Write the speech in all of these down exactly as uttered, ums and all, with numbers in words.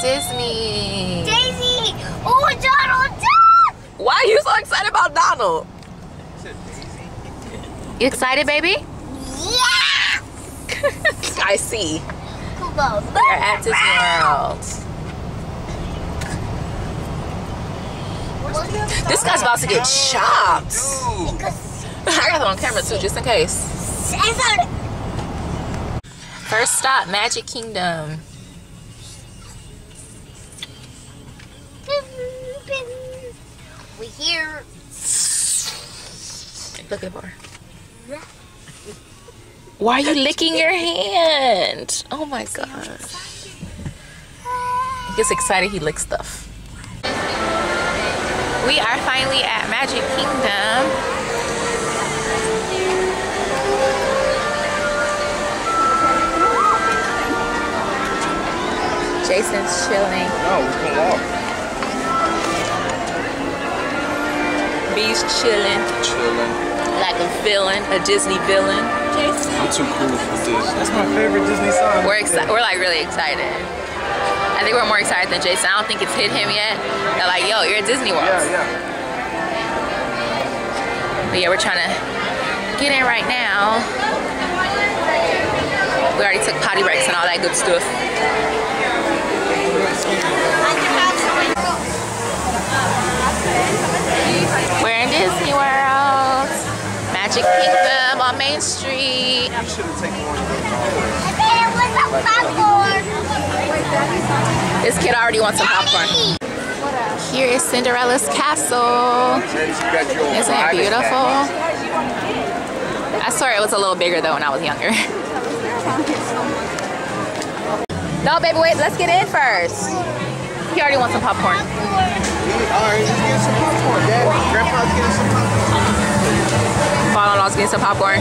Disney. Daisy! Oh, Donald Duck! Why are you so excited about Donald? You excited, baby? Yeah! I see. Kubo. We're at Disney World. This guy's about to get chopped. I got it on camera too, just in case. First stop, Magic Kingdom. We here. Looking for her. Why are you licking your hand? Oh my god. He gets excited, he licks stuff. We are finally at Magic Kingdom. Jason's chilling. No, we can walk. B's chilling. Chilling. Like a villain, a Disney villain. Jason. I'm too cool for this. That's my favorite Disney song. We're excited. We're like really excited. I think we're more excited than Jason. I don't think it's hit him yet. They're like, yo, you're at Disney World. Yeah, yeah. But yeah, we're trying to get in right now. We already took potty breaks and all that good stuff. We're in Disney World. Magic Kingdom on Main Street. You should have taken one of those. This kid already wants some popcorn. Here is Cinderella's castle. Isn't it beautiful? I swear it was a little bigger though when I was younger. No, baby, wait, let's get in first. He already wants some popcorn. Alright, let's get some popcorn, Dad. Grandpa's getting some popcorn. Father-in-law's getting some popcorn.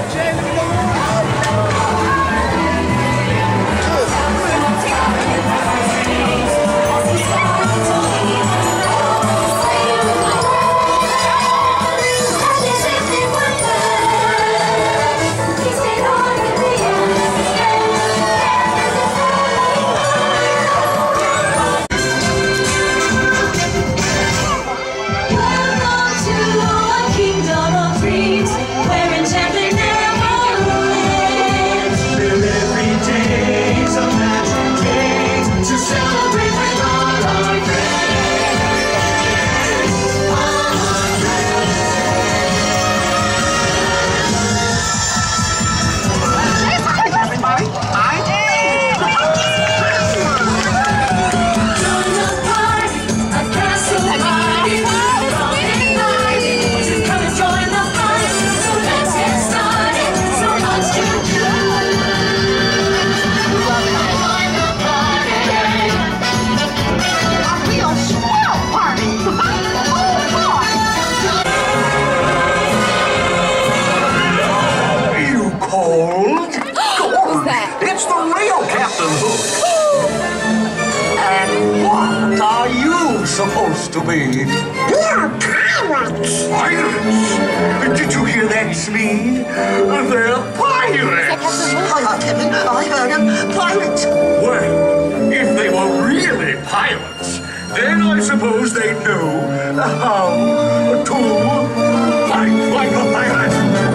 Supposed to be. We're pirates! Pirates? Did you hear that, Smeed? They're pirates! Hi, Kevin. I heard them. Pirates. Well, if they were really pirates, then I suppose they'd know how to fight like a pirate.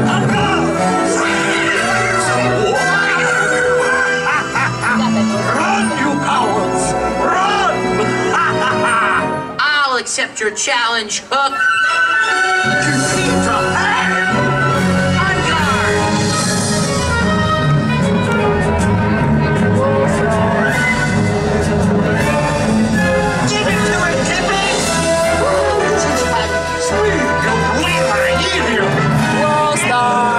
Run, you cowards! Run! I'll accept your challenge, Hook. You seem to have On guard. Give it to her, Tippy. Sweet, you bleed my ear. World star.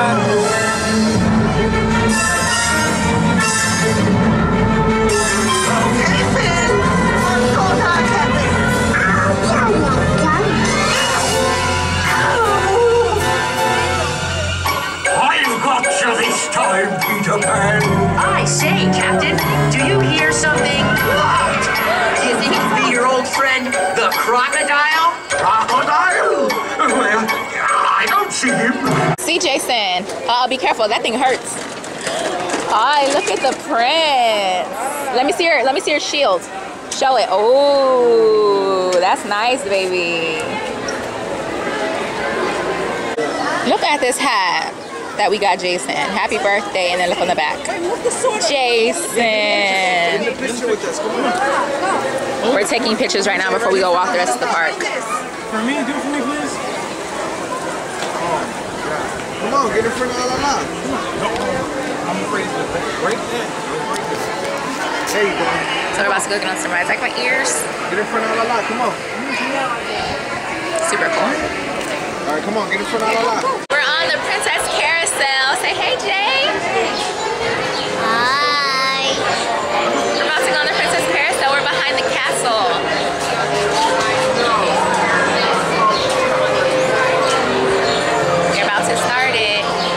Time, Peter Pan. I say, Captain, do you hear something? What? Do you think it could be your old friend, the crocodile? Crocodile? Well, I don't see him. See, Jason. Uh, be careful. That thing hurts. Hi, look at the prince. Let me see your. Let me see your shield. Show it. Oh, that's nice, baby. Look at this hat that we got Jason. Happy birthday, and then look on the back. Jason. We're taking pictures right now before we go walk the rest of the park. For me, do it for me, please. Come on, get in front of La La. I'm afraid to break that. There you go. So we're about to go get on some rides. Like my ears. Get in front of La La, come on. Super cool. All right, come on, get in front of La La. We're on the Princess Carousel. Say hey, Jay. Hi. We're about to go on the Princess Carousel. We're behind the castle. You're about to start it.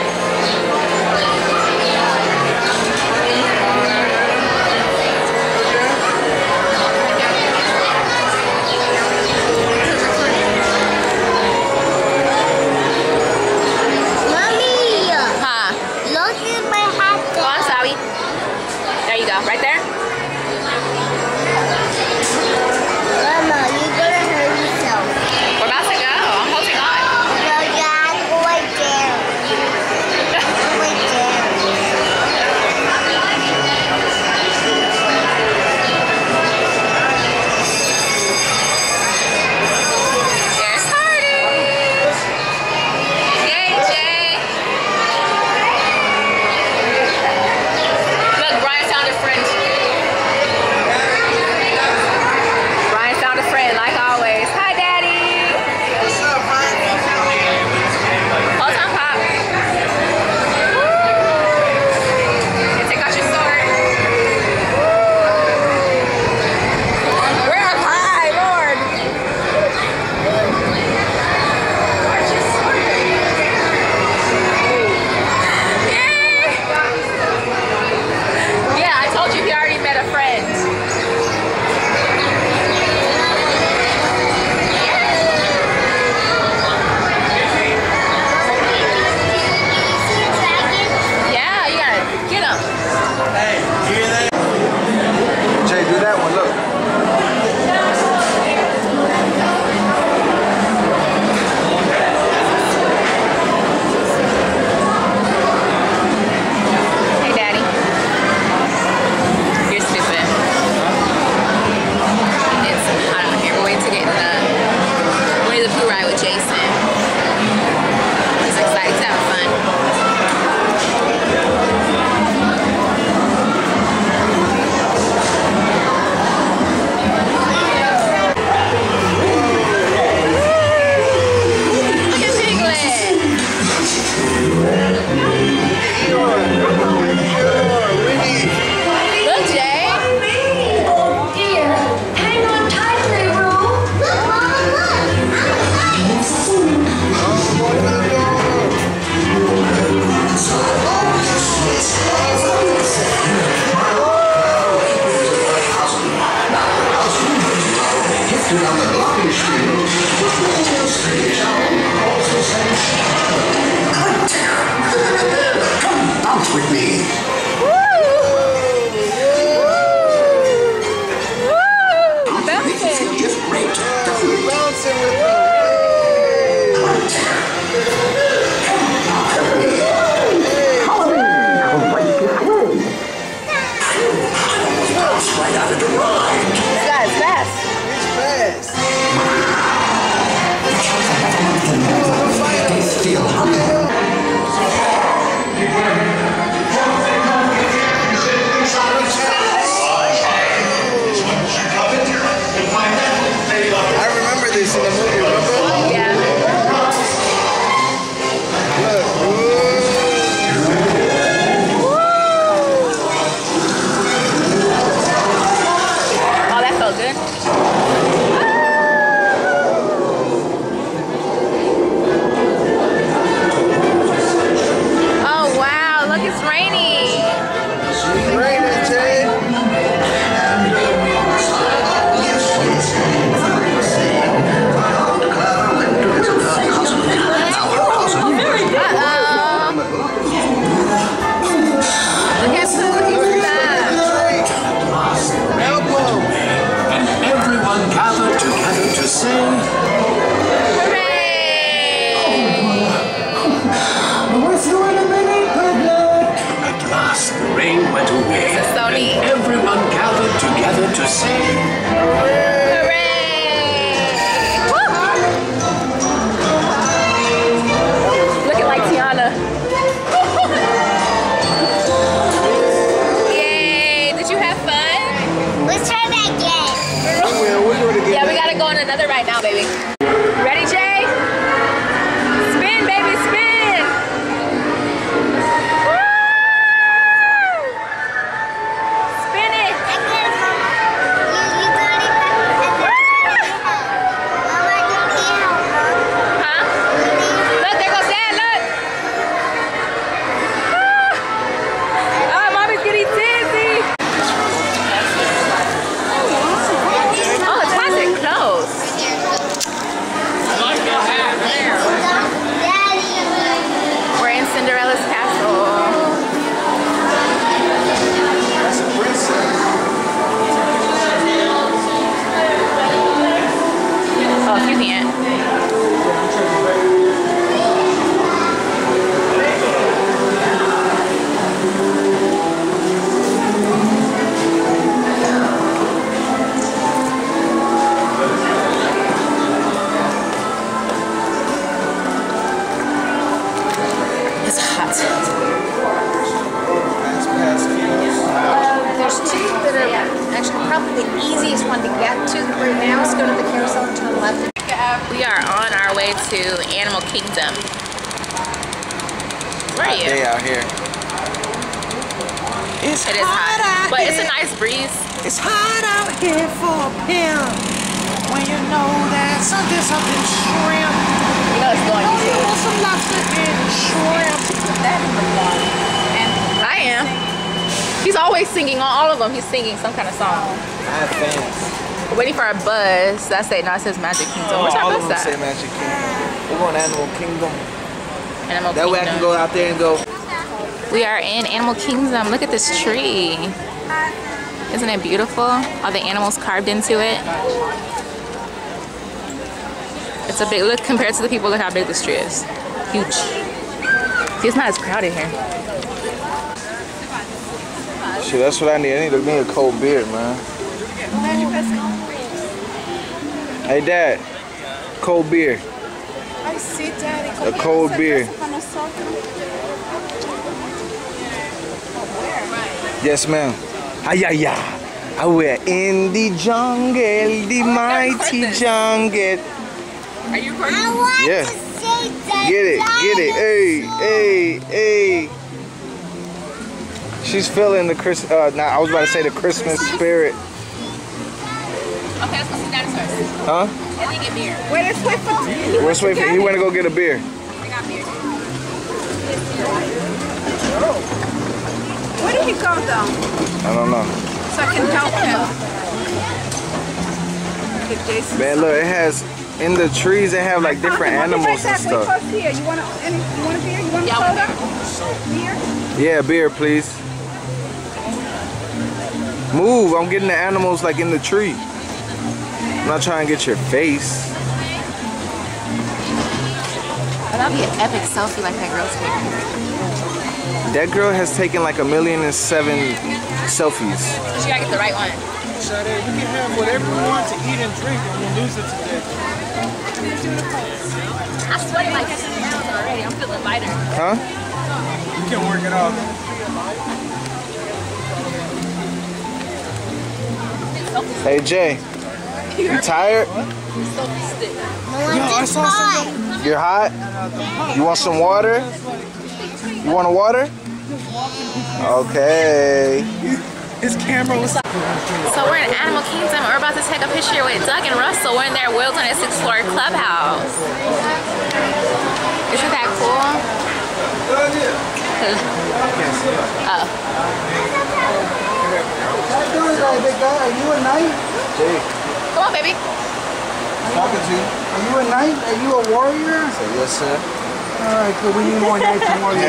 Mommy, Huh? look at my hat. Go on, Sawi. There you go. Right there. Mama, you're gonna hurt yourself. We're about to go. I'm holding on. No, you have to go right there. Go right there. They're starting. Yay, Jay. Look, Brian found a friend. Brian found a friend, like always. Hi, Daddy. What's up, man? Hold on, Pop. And take out your sword. We're up high, Lord. Yeah, I told you he already met a friend. Yeah, you gotta get him. Jay, do that one, look. Hey, Daddy. You're stupid. It's hot out here. We're waiting to get in the Winnie the Pooh ride with Jason. He's excited. He's having fun. Look at Piglet. Look, Jay. Dear, hang on tightly, Roo. Look, Mama, Come bounce with me. Bouncing. Just great. Bouncing with them. Right out of the ride. This guy's fast. It's fast. They feel hungry. I remember this in the movie. We are on our way to Animal Kingdom. Where are you? Day out here. It's It is hot, out but here. it's a nice breeze. It's hot out here for a pimp. When you know that something, something shrimp. You know it's going Oh, to. you want some lobster and shrimp? Put that in the water. And I am. He's always singing on all of them. He's singing some kind of song. I have fans. We're waiting for our bus. That say, no, it says Magic Kingdom. Where's all our of bus them at? say Magic Kingdom. We're going to Animal Kingdom. Animal That way I can go out there and go. We are in Animal Kingdom. Look at this tree. Isn't it beautiful? All the animals carved into it. It's a big look compared to the people. Look how big this tree is. Huge. See, it's not as crowded here. Shit, that's what I need. I need me a cold beer, man. Hey, Dad. Cold beer. I see, Daddy. A cold beer. Yes, ma'am. Ay, ay, ay. I wear in the jungle, the mighty jungle. Are you recording? I want Yeah. to see the Get it, get it. Hey, hey, hey. She's feeling the Chris. Uh, nah, I was about to say the Christmas spirit. Okay, let's go see dinosaurs. Huh? And then get beer. Wait, let's wait for Let's wait for. He went to go get a beer. I got beer. Where did he go, though? I don't know. So I can help him. Get Jason. Man, look, it has in the trees. They have like different I'll be right animals and back. Wait stuff. close here. You want a, any, you want a beer? You want a Yeah, soda? Beer? Yeah, beer, please. Move. I'm getting the animals like in the tree. I'm not trying to get your face. That'll be an epic selfie like that girl's taking. That girl has taken like a million and seven selfies. She gotta get the right one. Shut it. You can have whatever you want to eat and drink and we'll lose it today. I'm sweating like ten pounds already. I'm feeling lighter. Huh? You can work it out. Hey, Jay. You tired? Yo, I saw something. You're hot? You want some water? You want a water? Okay. His camera was. So we're in Animal Kingdom. We're about to take a picture with Doug and Russell. We're in their Wilderness Explorer Clubhouse. Isn't that cool? Oh. Are you a knight? Jay. Come on, baby. Talking to you. Are you a knight? Are you a warrior? I said, yes, sir. All right, cool. We need more knights and warriors.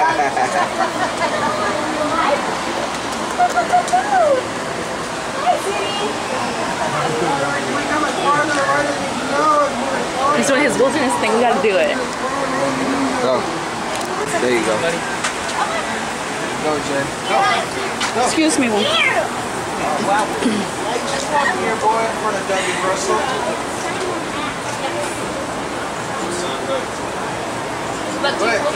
He's doing his wilderness thing. We gotta do it. Go. There you go. Go, Jay. Go. Excuse me. Just walk in here, boy, in front of Doug and Russell. Look, Go ahead.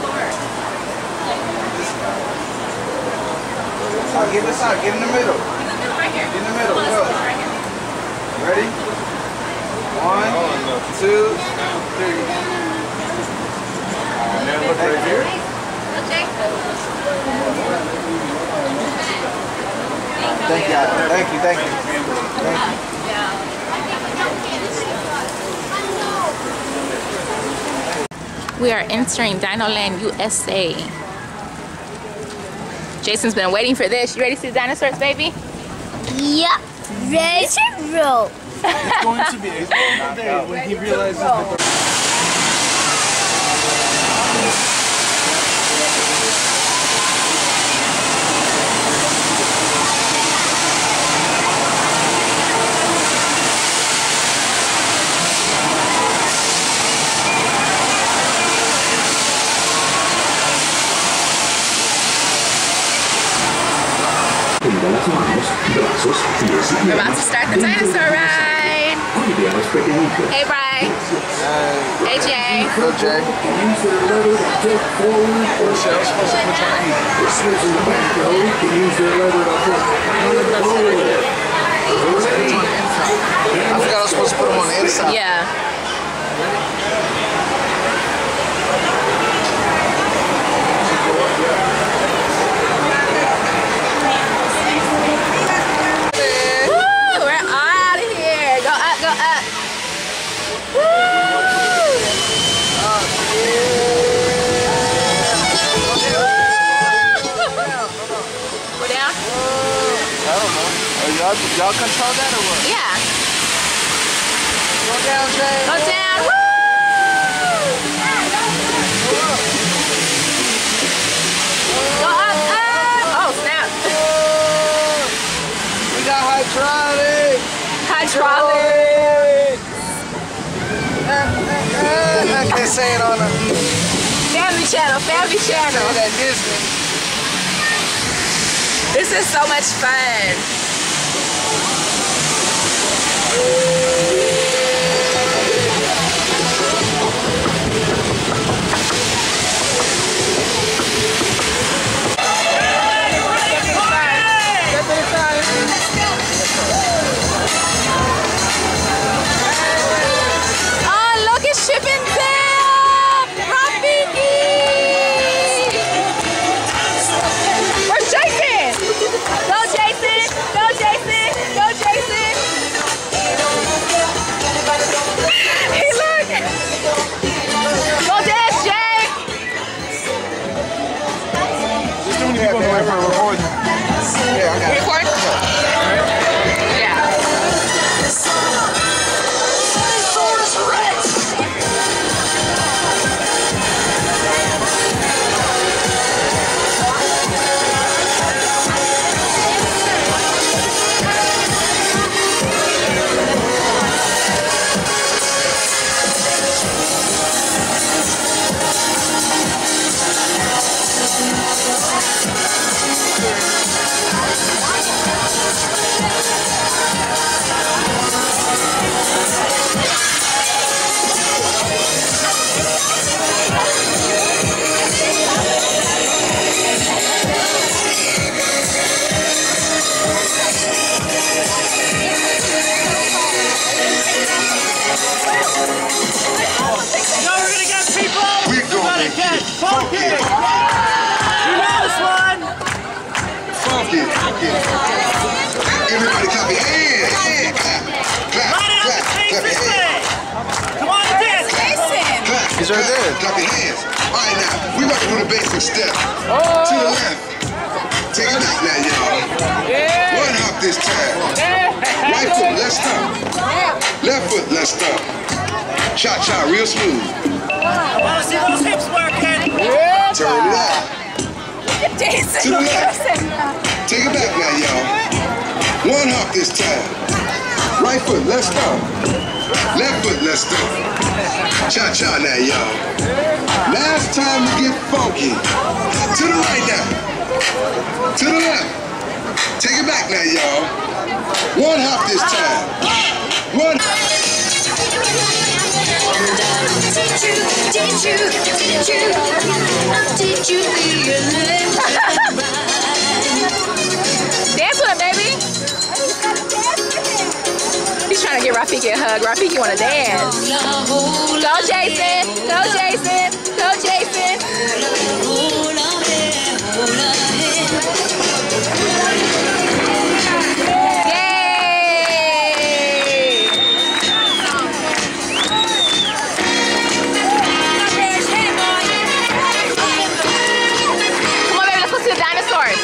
I'll get this out. Get in the middle. right here. Get in the middle. Go. Right here. Ready? One, two, three. Now look right here. Okay. Thank you. Thank you. Thank you. Thank you. We are entering Dinoland U S A. Jason's been waiting for this. You ready to see the dinosaurs, baby? Yep. Ready to roll. It's going to be a wonderful day when he realizes that the We're about to start the dinosaur ride. Hey, Bri. Hey, Jay. Go, Jay. I forgot I was supposed to put them on the inside. Yeah. Woo! We're out of here. Go up, go up. Woo! Go down? I don't know. Y'all, y'all control that or what? Yeah. Go down, Jay. Go down. Woo! Go up, up. Oh, snap. We got hydraulic. Hydraulic. I can't say it on a Family channel, family channel. that Disney. This is so much fun. Oh, look, it's Chip and Dale! Rafiki! Where's Jason? Go, Jason! Go, Jason! Go, Jason! Hey, look! Go, Dash, Jake! Just too many people on the way for a recording. Yeah, I got it. Record? Yeah. Everybody clap your hands. Yeah, clap. Clap. Clap. Clap your hands. Come on, dance, Jason. Clap. He's right there. Clap your hands. All right, now, we about to do the basic step. To the left. Take it back now, y'all. One hop this time. Right foot, let's stop. Left foot, let's stop. Cha-cha, real smooth. I want to see those hips working. Turn it out. Jason, To the left. Take it back now, y'all. One hop this time. Right foot, let's stop. Left foot, let's stop. Cha-cha now, y'all. Last time we get funky. To the right now. To the left. Take it back now, y'all. One hop this time. One. Did you, did you, did you, did you realize? Dance with him, baby. He's trying to get Rafiki a hug. Rafiki want to dance. Go, Jason. Go, Jason. Go, Jason. Yay! Come on, baby. Let's go see the dinosaurs.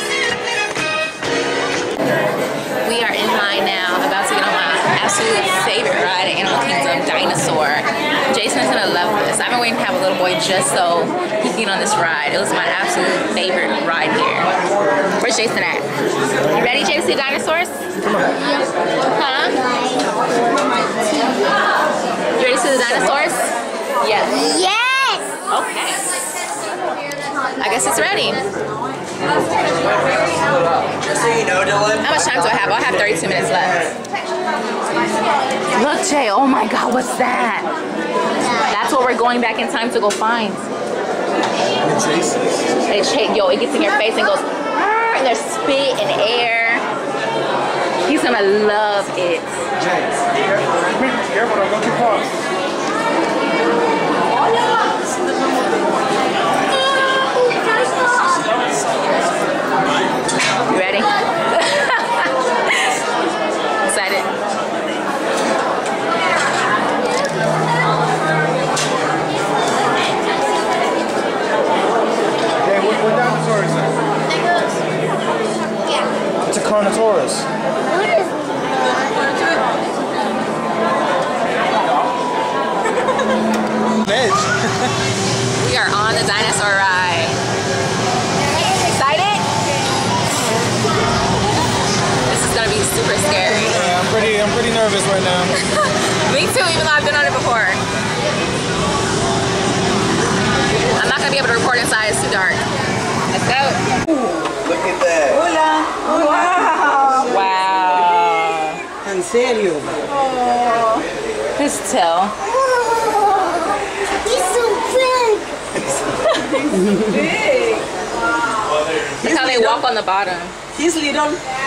We are in line now, about to get on my absolute favorite ride at Animal Kingdom, Dinosaur. Jason is gonna love this. I've been waiting to have a little boy just so he can get on this ride. It was my absolute favorite ride here. Where's Jason at? You ready, Jason, to see dinosaurs? Huh? You ready to see the dinosaurs? Yes. Yes! Okay. I guess it's ready. Just so you know, Dylan. How much time do I have? I'll have thirty-two minutes left. Look, Jay. Oh my God, what's that? That's what we're going back in time to go find. It chase. Yo, it gets in your face and goes, "Arr!" and there's spit and air. He's gonna love it. James. Careful, don't go too far. You ready? Excited? Okay, what, what dinosaur is that? It's a Carnotaurus. We are on the dinosaur ride. Excited? This is gonna be super scary. Yeah, I'm pretty, I'm pretty nervous right now. Me too, even though I've been on it before. I'm not gonna be able to record inside, it's too dark. Let's go. Look at that. Hola. Wow. Wow. En serio. His tail. He's so big. Big. Look how they walk on the bottom. He's little.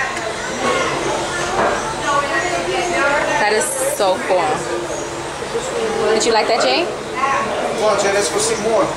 That is so cool. Did you like that, Jay? Come on, Jay, let's go see more.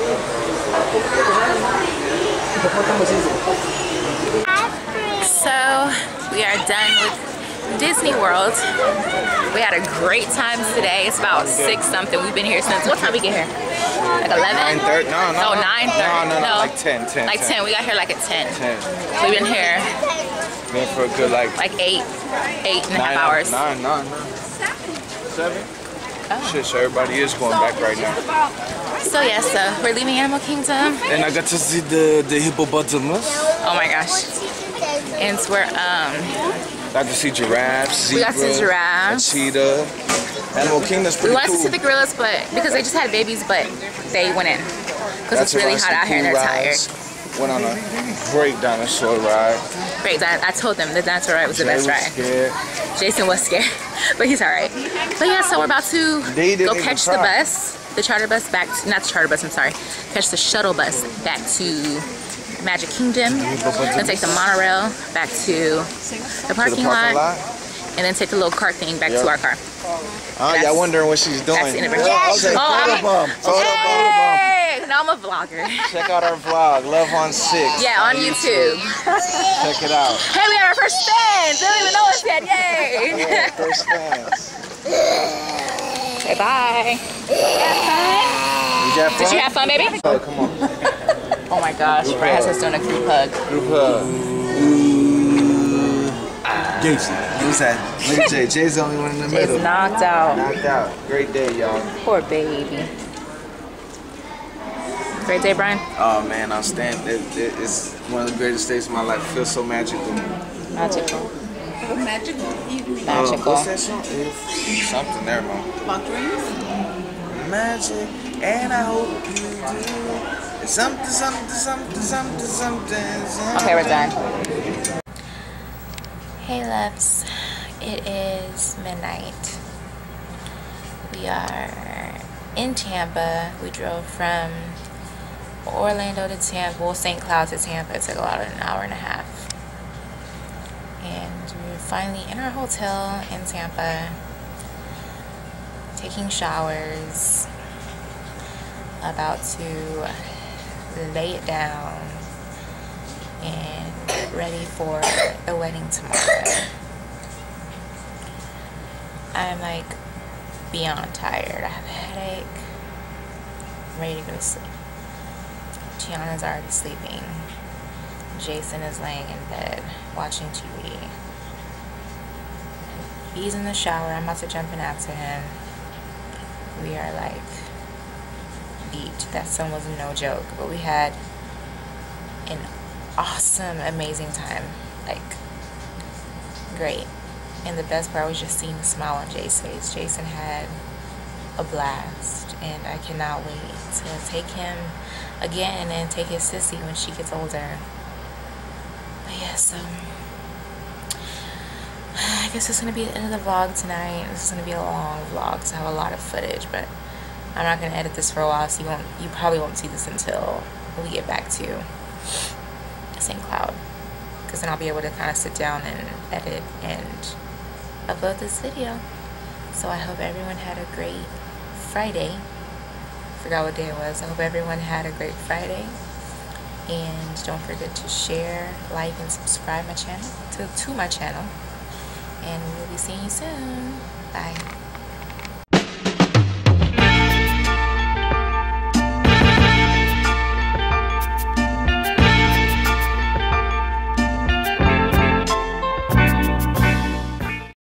So we are done with Disney World. We had a great time today. It's about six something. We've been here since, what time we get here? Like eleven? nine thirty, no, no. Oh, nine thirty. No, no, no, like ten, ten. Like ten. We got here like at ten. ten. We've been here Been for a good like, like eight, eight and a half nine hours. Nine, nine, nine. Seven? Oh. Shit, so everybody is going back right now. So yes, uh, we're leaving Animal Kingdom. And I got to see the, the hippopotamus. Oh my gosh. And we're, um, Got to see giraffes, we zebra, got to see giraffes. a cheetah. Animal Kingdom's We pretty wanted cool. to see the gorillas, but because they just had babies, but they went in. Because Got it's to really ride hot some out here and they're cool tired. rides. Went on a great dinosaur ride. Great, I, I told them the dinosaur ride was the Jay best was ride. scared. Jason was scared, but he's all right. But yeah, so we're about to They didn't go even catch the try. bus, the charter bus back, to, not the charter bus, I'm sorry, catch the shuttle bus back to Magic Kingdom, then take the monorail back to the parking, To the parking lot. and then take the little cart thing back Yep. to our car. Oh, y'all wondering what she's doing. That's the innovation. Yes. Oh, I'm- Photo bomb. Photo Hey, now I'm a vlogger. bomb. Check out our vlog, Love on Six. Yeah, on YouTube. Check it out. Hey, we got our first fans. They don't even know us yet. Yay. Yeah, first fans. Okay, bye. Did you have fun? Did you have fun, baby? Oh, come on. Oh my gosh, Brad has us doing a group hug. Group hug. Jason. Who's that? Look at Jay. Jay's the only one in the middle. It's knocked out. Knocked out. Great day, y'all. Poor baby. Great day, Brian? Oh man, I'm standing. It, it, it's one of the greatest days of my life. It feels so magical. Magical. Magical. Uh, Magical. what's that song? It's something there, man. About dreams? Magic, and I hope you do. It's something, something, something, something, something, something. Okay, we're done. Hey, loves. It is midnight. We are in Tampa. We drove from Orlando to Tampa, well, Saint Cloud to Tampa. It took about an hour and a half. And we were finally in our hotel in Tampa, taking showers, about to lay it down, and ready for the wedding tomorrow. I'm like beyond tired. I have a headache. I'm ready to go to sleep. Tiana's already sleeping. Jason is laying in bed watching T V. He's in the shower. I'm about to jump in after him. We are like beat. That sun was no joke, but we had an awesome, amazing time. Like, great. And the best part was just seeing the smile on Jay's face. Jason had a blast, and I cannot wait to take him again and take his sissy when she gets older. But yes, um, I guess it's gonna be the end of the vlog tonight. This is gonna be a long vlog, so I have a lot of footage, but I'm not gonna edit this for a while, so you won't, you probably won't see this until we get back to Saint Cloud, because then I'll be able to kind of sit down and edit and upload this video. So I hope everyone had a great Friday. Forgot what day it was. I hope everyone had a great Friday. And don't forget to share, like, and subscribe my channel to, to my channel. And we will be seeing you soon. Bye.